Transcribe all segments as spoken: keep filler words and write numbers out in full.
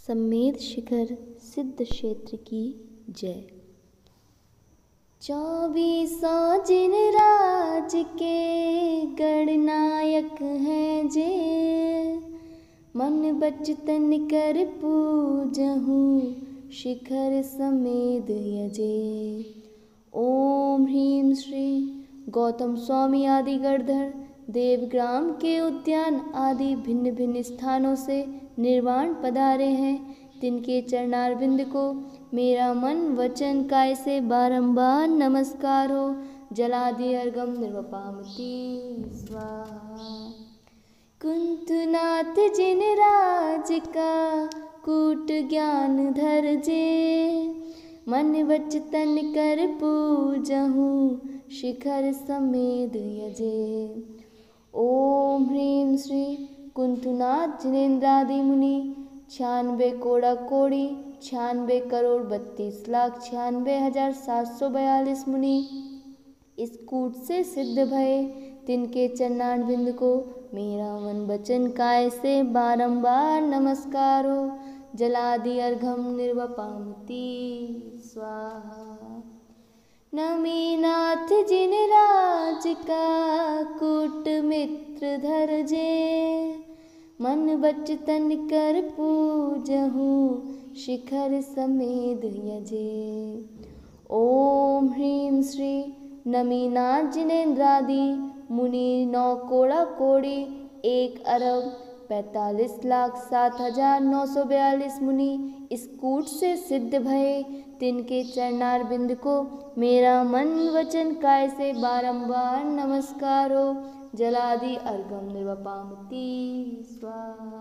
सम्मेद शिखर सिद्ध क्षेत्र की जय। चौबीसों जिन राज के गणनायक हैं जे, मन बचतन कर पूजहूँ शिखर समेद यजे। ओम ह्रीम श्री गौतम स्वामी आदि गणधर देवग्राम के उद्यान आदि भिन्न भिन्न स्थानों से निर्वाण पधारे हैं, तिनके चरणारविंद को मेरा मन वचन काय से बारंबार नमस्कार हो। जलादि अर्घम निर्वपामति स्वाहा। कुंतुनाथ जिन राज का कूट ज्ञान धर जे, मन वचतन कर पूजहूँ शिखर समेद यजे। ओम ह्रीम श्री कुंतुनाथ जिनेन्द्रादि मुनि छियानवे कोड़ा कोड़ी छियानवे करोड़ बत्तीस लाख छियानवे हजार सात सौ बयालीस मुनि इस कूट से सिद्ध भये, तिनके चरणारविंद को मेरा मन वचन काय से बारंबार नमस्कार हो। जलादि अर्घम निर्वपामति स्वाहा। नमीनाथ जिन राज का कूट मित्र धर जे, मन वचतन कर पूजहूँ शिखर समेद यजे। ओम ह्रीम श्री नमीनाथ जिनेन्द्रादि मुनि नौ कोड़ा कोड़ी एक अरब पैंतालीस लाख सात हजार नौ सौ बयालीस मुनि इस कूट से सिद्ध भये, तिनके चरणारविंद को मेरा मन वचन काय से बारंबार नमस्कार हो। जलादि अर्घम निर्वपामति स्वाहा।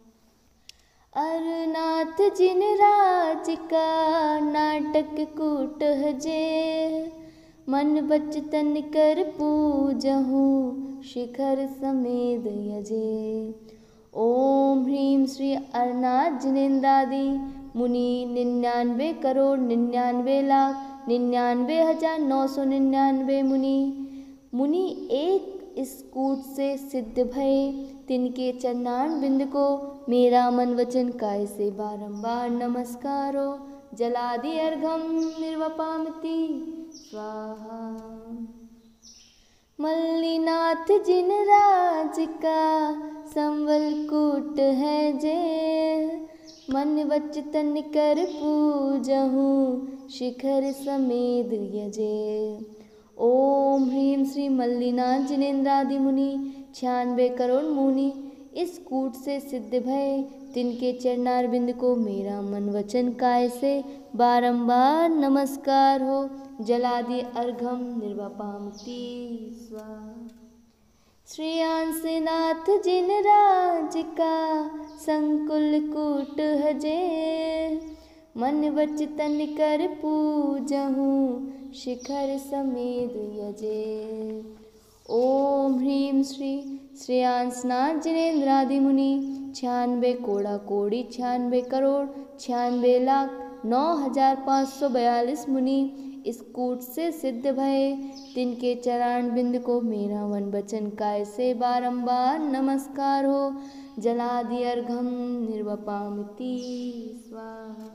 अरनाथ जिन राज का नाटक कूट हजे, मन वचतन कर पूजहूँ शिखर समेद यजे। ओम ह्रीम श्री अरनाथ जिनेन्द्रादि मुनि निन्यानवे करोड़ निन्यानवे लाख निन्यानवे हजार नौ सौ निन्यानवे मुनि मुनि एक इस कूट से सिद्ध भये, तिनके चरणारविंद को मेरा मन वचन काय से बारंबार नमस्कार हो। जलादि अर्घम निर्वपामति स्वाहा। मल्लीनाथ जिन राज का संवल कूट है जे, मन वचतन कर पूजहूँ शिखर समेद यजे। ओम ह्रीम श्री मल्लीनाथ जिनेन्द्रादि मुनि छियानवे करोड़ मुनि इस कूट से सिद्ध भये, तिनके चरणारविंद को मेरा मन वचन काय से बारंबार नमस्कार हो। जलादि अर्घम निर्वपामति स्वाहा। श्रेयांसनाथ जिन राज का संकुल कूट हजे, मन वचतन कर पूजहूँ शिखर समेद यजे। ओम ह्रीम श्री श्रेयांसनाथ जिनेन्द्रादि मुनि छियानवे कोड़ा कोड़ी छियानवे करोड़ छियानवे लाख नौ हजार पाँच सौ बयालीस मुनि इस कूट से सिद्ध भये, तिनके चरणारविंद को मेरा मन वचन काय से बारंबार नमस्कार हो। जलादि अर्घम निर्वपामति स्वाहा।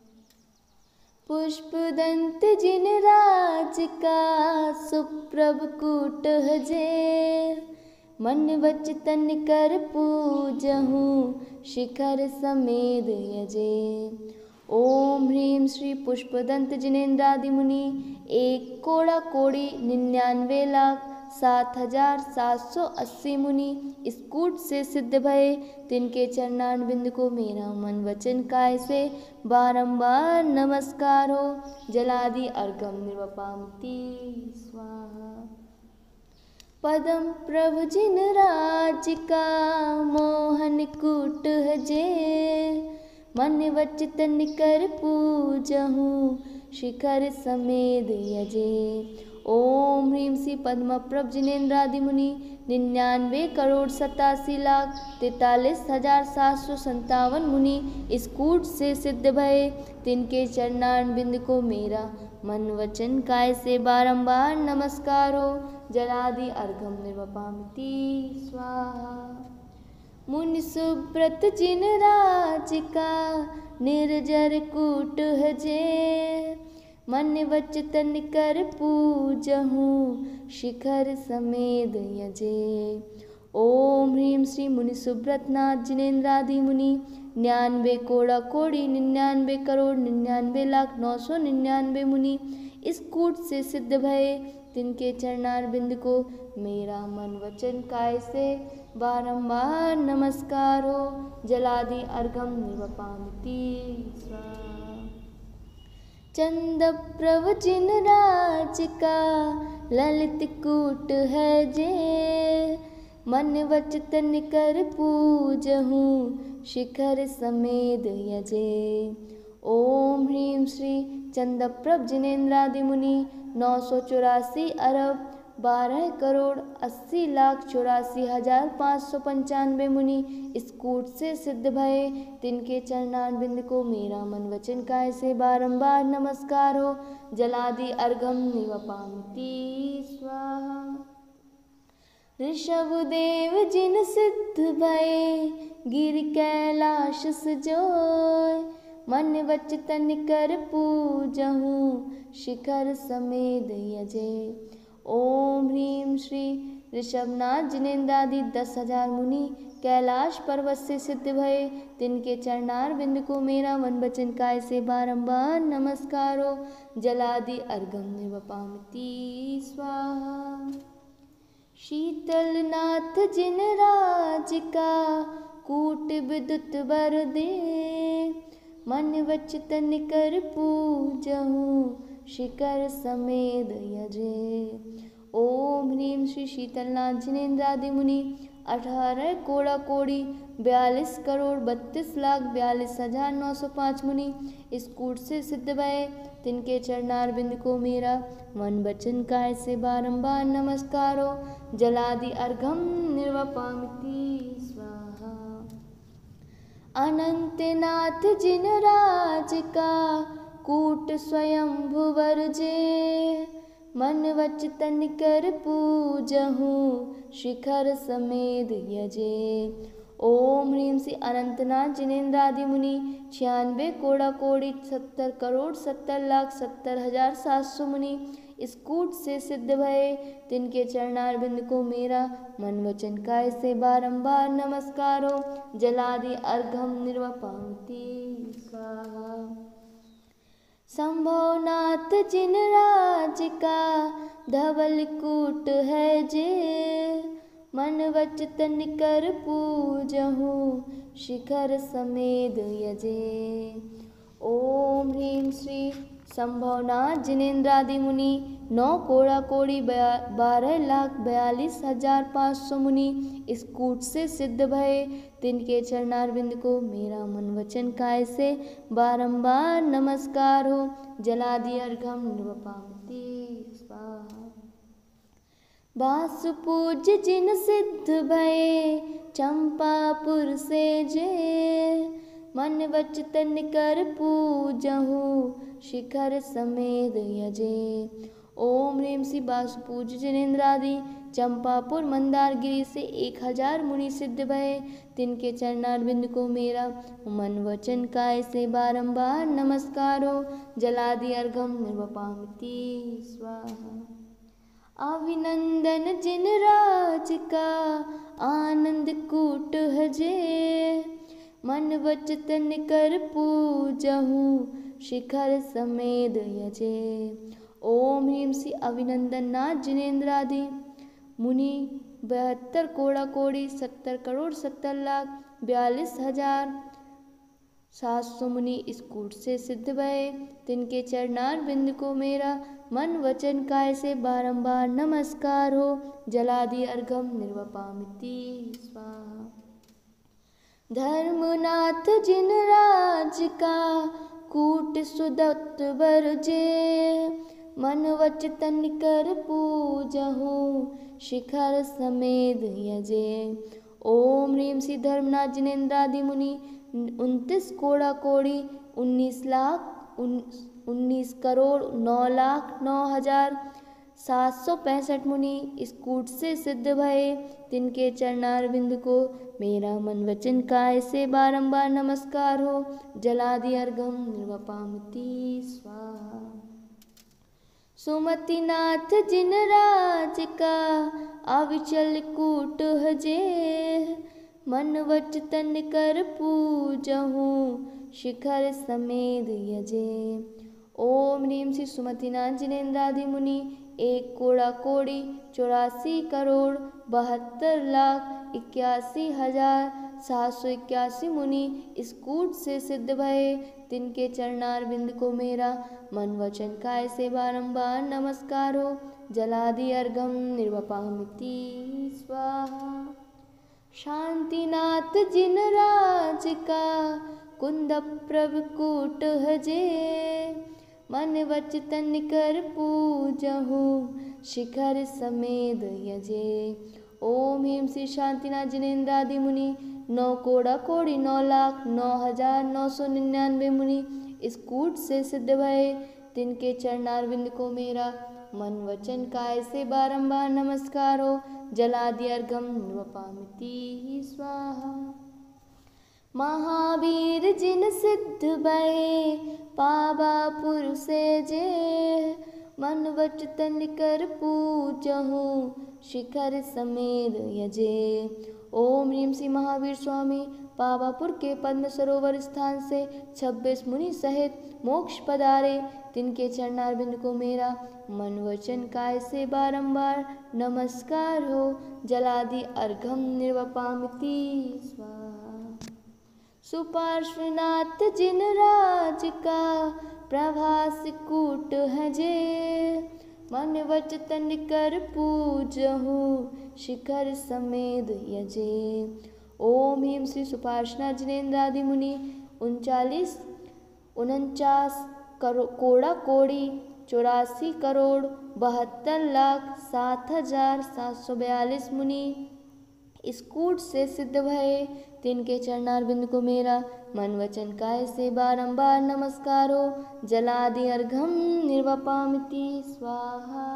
पुष्पदंत जिन राज का सुप्रभ कूट हजे, मन वचतन कर पूजहूँ शिखर समेद यजे। ओम ह्रीम श्री पुष्पदंत जिनेन्द्रादि मुनि एक कोड़ा कोड़ी निन्यानवे लाख सात हजार सात सौ अस्सी मुनि इस कूट से सिद्ध भये, तिनके चरणारविंद को मेरा मन वचन काय से बारंबार नमस्कार हो। जलादि अर्घम निर्वपामति स्वाहा। पदम प्रभु जिन राज का मोहन कूट हजे, मन वचतन कर पूजहूँ शिखर समेद यजे। ओम ह्रीम श्री पद्मप्रभ जिनेन्द्रादि मुनि निन्यानवे करोड़ सतासी लाख तैतालीस हजार सात सौ संतावन मुनि इस कूट से सिद्ध भये, तिनके चरणारविंद को मेरा मन वचन काय से बारंबार नमस्कार हो। जलादि अर्घम निर्वपामति स्वाहा। मुनि सुब्रत जिन राज का निर्जर कूट हजे, मन वचन कर पूजहूँ शिखर समेत यजे। ओम ह्रीम श्री मुनि सुब्रत नाथ जिनेन्द्रादि मुनि, निन्यानवे कोड़ा कोड़ी निन्यानवे करोड़ निन्यानवे लाख नौ सौ निन्यानवे मुनि इस कूट से सिद्ध भये, तिनके चरणार बिंद को मेरा मन वचन काय से बारंबार नमस्कार हो। जलादि अर्घम निवपामिति स्वाहा। चंद प्रभ जिन राज का ललित कूट है जे, मन वचन कर पूजहूँ शिखर समेत यजे। ओम ह्रीम श्री चंदप्रभ जिनेन्द्रादि मुनि, नौ सौ चौरासी अरब बारह करोड़ अस्सी लाख चौरासी हजार पाँच सौ पंचानवे मुनि इस कूट से सिद्ध भये, तिनके चरणार बिंद को मेरा मन वचन काय से बारंबार नमस्कार हो। जलादि अर्घम निवपामिति स्वाहा। ऋषभ देव जिन सिद्ध भये, गिर कैलाश सजोय, मन वचन कर पूजहूँ शिखर समेत यजे। ओम ह्रीम श्री ऋषभनाथ जिनेन्द्रादि दस हजार मुनि कैलाश पर्वत से सिद्ध भये, तिनके चरणार बिंद को मेरा मन वचन काय से बारंबार नमस्कार हो। जलादि अर्घम निवपामिति स्वाहा। शीतलनाथ जिन राज का कूट विद्युत बर दे, मन वचन कर पूजहूँ शिखर समेत यजे। ओम ह्रीम श्री शीतलनाथ जिनेन्द्रादि मुनि, अठारह कोड़ा कोड़ी बयालीस करोड़ बत्तीस लाख बयालीस हजार नौ सौ पाँच मुनि इस कूट से सिद्ध भये, तिनके चरणार बिंद को मेरा मन वचन काय से बारंबार नमस्कार हो। जलादि अर्घम निर्वपामिति स्वाहा। अनंतनाथ जिन राज का कूट स्वयं भुवर जे, मन वचन कर पूजहूँ शिखर समेत यजे। ओम ह्रीम श्री अनंतनाथ जिनेन्द्रादि मुनि, छियानवे कोड़ा कोड़ी सत्तर करोड़ सत्तर लाख सत्तर हजार सात सौ मुनि इस कूट से सिद्ध भये, तिनके चरणार बिंद को मेरा मन वचन काय से बारंबार नमस्कार हो। जलादि अर्घम निर्वपामिति स्वाहा। संभवनाथ जिन राज का धवल कूट है जे, मन वचन कर पूजहूँ शिखर समेत यजे। ओम ह्रीम श्री संभवनाथ जिनेन्द्रादि मुनि, नौ कोड़ा कोड़ी बारह लाख बयालीस हजार पाँच सौ मुनि इस कूट से सिद्ध भये, तिनके चरणार बिंद को मेरा मन वचन काय से बारंबार नमस्कार हो। जलादि अर्घम निवपामिति स्वाहा। बासु पूज्य जिन सिद्ध भये, चंपापुर से जे, मन वचन कर पूजहूँ शिखर समेत यजे। ओम ह्रीम श्री बासुपूज्य जिनेन्द्रादि चंपापुर मंदारगिरी से एक हजार मुनि सिद्ध भये, तिनके चरणार बिंद को मेरा मन वचन काय से बारंबार नमस्कार हो। जलादि अर्घम निर्वपामिति स्वाहा। अभिनंदन जिन राज का आनंद कूट हजे, मन वचन कर पूजहूँ शिखर समेत यजे। ओम ह्रीम श्री अभिनंदन नाथ जिनेन्द्रादि मुनि, बहत्तर कोड़ा कोड़ी सत्तर करोड़ सत्तर लाख बयालीस हजार सात सौ मुनि इस कूट से सिद्ध भये, तिनके चरणार बिंद को मेरा मन वचन काय से बारंबार नमस्कार हो। जलादि अर्घम निर्वपामिति स्वाहा। धर्मनाथ जिन राज का कूट सुदत्त बर जे, मन वचन कर पूजहूँ शिखर समेत यजे। ओम ह्रीम श्री धर्मनाथ जिनेन्द्रादि मुनि, उनतीस कोड़ा कोड़ी उन्नीस लाख उन्नीस करोड़ नौ लाख नौ हजार सात सौ पैंसठ मुनि इस कूट से सिद्ध भये, तिनके चरणारविंद को मेरा मन वचन काय से बारंबार नमस्कार हो। जलादि अर्घम निर्वपामिति स्वाहा। सुमतिनाथ जिन राज का अविचल कूट हजे, मन वच तन कर पूजहूँ शिखर समेत यजे। ओम ह्रीम श्री सुमतिनाथ जिनेन्द्रादि मुनि एक कोड़ा कोड़ी चौरासी करोड़ बहत्तर लाख इक्यासी हजार सात सौ इक्यासी मुनि इस कूट से सिद्ध भये, तिनके चरणारविंद को मेरा मन वचन काय से बारंबार नमस्कार हो। जलादि अर्घम निर्वपामिति स्वाहा। शांतिनाथ जिन राज का कुंद प्रभ कूट हजे, मन वच तन कर पूजहूँ शिखर समेत यजे। ओम ह्रीम श्री शांतिनाथ जिनेन्द्रादि मुनि नौ कोड़ा कोड़ी नौ लाख नौ हजार नौ सौ निन्यानवे मुनि इस कूट से सिद्ध भये, तिनके चरणारविंद को मेरा मन वचन काय से बारंबार नमस्कार हो। जलादि अर्घम निर्वपामिति स्वाहा। महावीर जिन सिद्ध भये पावापुर से जे, मन वच तन कर पूजहूँ शिखर समेत यजे। ओम ह्रीम श्री महावीर स्वामी पावापुर के पद्म सरोवर स्थान से छब्बीस मुनि सहित मोक्ष पधारे, तिनके चरणारविंद को मेरा मन वचन काय से बारंबार नमस्कार हो। जलादि अर्घम निर्वपामिति स्वाहा। सुपार्श्वनाथ जिन राज का प्रभास कूट हजे, मन वच तन कर पूजहूँ शिखर समेत यजे। ओम ह्रीम श्री सुपार्श्वनाथ जिनेन्द्रादि मुनि उनचालीस उनचास कोड़ा कोड़ी चौरासी करोड़ बहत्तर लाख सात हजार सात सौ बयालीस मुनि इस कूट से सिद्ध भये, तिनके चरणारविंद को मेरा मन वचन काय से बारंबार नमस्कार हो। जलादि अर्घम निर्वपामिति स्वाहा।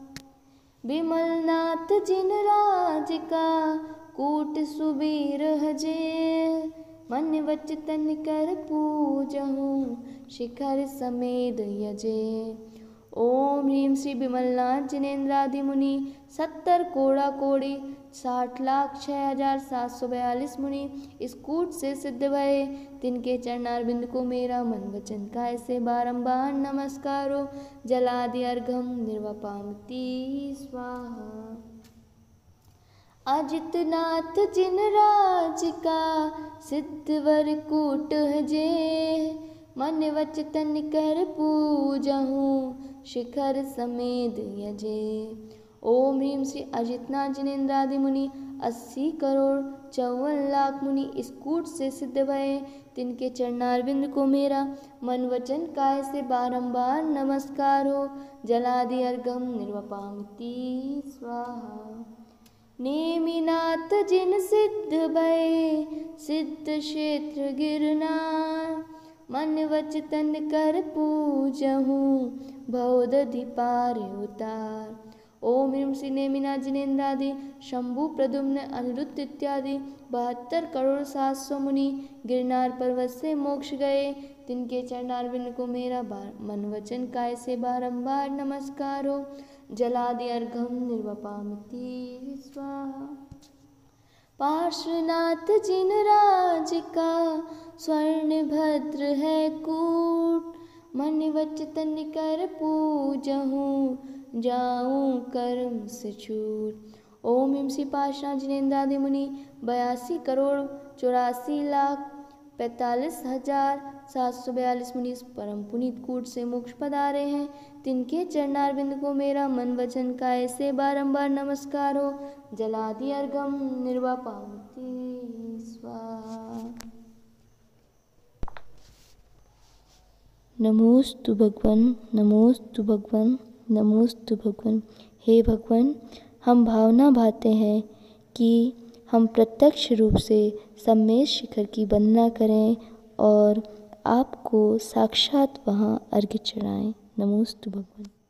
विमलनाथ जिन राज का कूट सुबीर हजे, मन वच तन कर पूजहूँ शिखर समेत यजे। ओम ह्रीम श्री विमलनाथ जिनेन्द्रादि मुनि सत्तर कोड़ा कोड़ी साठ लाख छः हजार सात सौ बयालीस मुनि इस कूट से सिद्ध भये, तिनके चरणारविंद को मेरा मन वचन काय से बारंबार नमस्कार हो। जलादि अर्घम निर्वपामिति स्वाहा। अजितनाथ जिन राज का सिद्धवर कूट हजे, मन वच तन कर पूजहूँ शिखर समेत यजे। ओम ह्रीम श्री अजितनाथ जिनेन्द्रादि मुनि अस्सी करोड़ चौवन लाख मुनि इस कूट से सिद्ध भये, तिनके चरणारविंद को मेरा मन वचन काय से बारंबार नमस्कार हो। जलादि अर्घम निर्वपामिति स्वाहा। नेमिनाथ जिन सिद्ध भये सिद्ध क्षेत्र गिरनार, मन वच तन कर पूजहूँ भवदधि पार उतार। ओम ह्रीम श्री नेमिनाथ जिनेन्द्रादि शंभु प्रद्युम्न अनिरुद्ध इत्यादि बहत्तर करोड़ सात सौ मुनि गिरनार पर्वत से मोक्ष गए, तिनके चरणारविंद को मेरा मन वचन काय से बारंबार नमस्कार हो। जलादि अर्घम निर्वपामिति स्वाहा। पार्श्वनाथ जिन राज का स्वर्ण भद्र है कूट, मन वच तन कर पूजहूँ जाऊँ कर्म से छूट। ओम ह्रीम श्री पार्श्वनाथ जिनेन्द्रादि मुनि बयासी करोड़ चौरासी लाख पैंतालीस हजार सात सौ बयालीस मुनि इस परम पुनीत कूट से मोक्ष पधारे हैं, तिनके चरणारविंद को मेरा मन वचन काय से बारंबार नमस्कार हो। जलादि अर्घम निर्वपामिति स्वाहा। नमोस्तु भगवन, नमोस्तु भगवन, नमोस्तु भगवन। हे भगवान, हम भावना भाते हैं कि हम प्रत्यक्ष रूप से सम्मेद शिखर की वंदना करें और आपको साक्षात वहाँ अर्घ्य चढ़ाएं। नमोस्तु भगवन।